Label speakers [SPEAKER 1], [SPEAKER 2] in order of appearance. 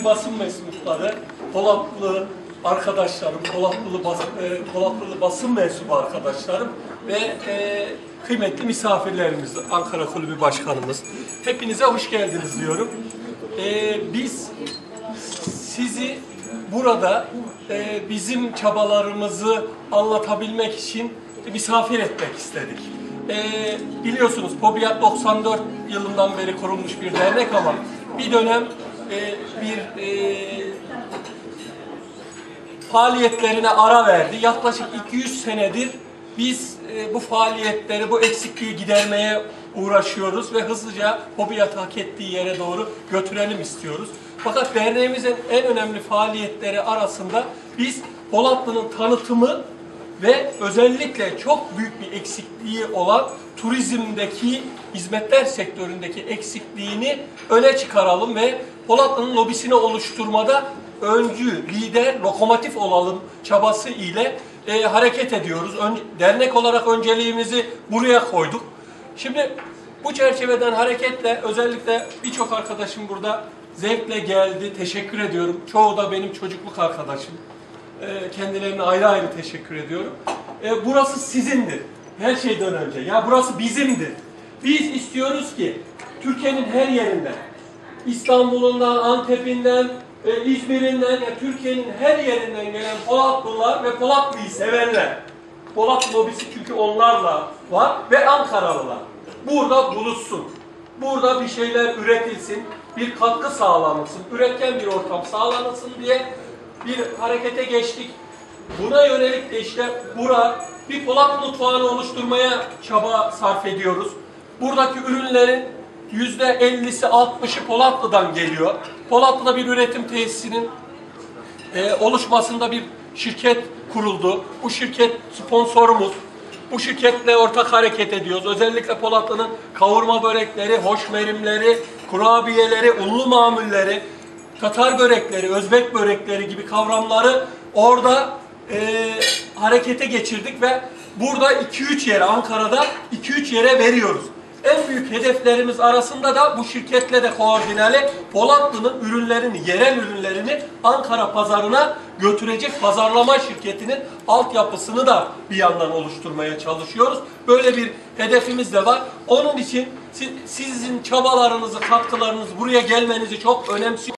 [SPEAKER 1] Kıymetli basın mensupları, Polatlı arkadaşlarım, Polatlılı basın mensubu arkadaşlarım ve kıymetli misafirlerimiz, Ankara Kulübü Başkanımız. Hepinize hoş geldiniz diyorum. Biz sizi burada bizim çabalarımızı anlatabilmek için misafir etmek istedik. Biliyorsunuz POBİAD 94 yılından beri kurulmuş bir dernek ama bir dönem faaliyetlerine ara verdi. Yaklaşık 200 senedir biz bu faaliyetleri, bu eksikliği gidermeye uğraşıyoruz ve hızlıca POBİAD hak ettiği yere doğru götürelim istiyoruz. Fakat derneğimizin en önemli faaliyetleri arasında biz Polatlı'nın tanıtımı ve özellikle çok büyük bir eksikliği olan turizmdeki, hizmetler sektöründeki eksikliğini öne çıkaralım ve Polatlı'nın lobisini oluşturmada öncü, lider, lokomotif olalım çabası ile hareket ediyoruz. Dernek olarak önceliğimizi buraya koyduk. Şimdi bu çerçeveden hareketle özellikle birçok arkadaşım burada zevkle geldi. Teşekkür ediyorum. Çoğu da benim çocukluk arkadaşım. Kendilerine ayrı ayrı teşekkür ediyorum. Burası sizindir. Her şeyden önce. Ya burası bizimdir. Biz istiyoruz ki Türkiye'nin her yerinden, İstanbul'undan, Antep'inden, İzmir'inden, Türkiye'nin her yerinden gelen Polatlılar ve Polatlı'yı sevenler. Polatlı lobisi çünkü onlarla var ve Ankaralılar. Burada buluşsun. Burada bir şeyler üretilsin, bir katkı sağlanılsın, üretken bir ortam sağlanılsın diye bir harekete geçtik. Buna yönelik de işte bir Polatlı mutfağını oluşturmaya çaba sarf ediyoruz. Buradaki ürünlerin %50'si 60'ı Polatlı'dan geliyor. Polatlı'da bir üretim tesisinin oluşmasında bir şirket kuruldu. Bu şirket sponsorumuz. Bu şirketle ortak hareket ediyoruz. Özellikle Polatlı'nın kavurma börekleri, hoşmerimleri, kurabiyeleri, unlu mamulleri, Tatar börekleri, Özbek börekleri gibi kavramları orada harekete geçirdik ve burada 2-3 yere, Ankara'da 2-3 yere veriyoruz. En büyük hedeflerimiz arasında da bu şirketle de koordineli Polatlı'nın ürünlerini, yerel ürünlerini Ankara pazarına götürecek pazarlama şirketinin altyapısını da bir yandan oluşturmaya çalışıyoruz. Böyle bir hedefimiz de var. Onun için sizin çabalarınızı, katkılarınızı, buraya gelmenizi çok önemsiyoruz.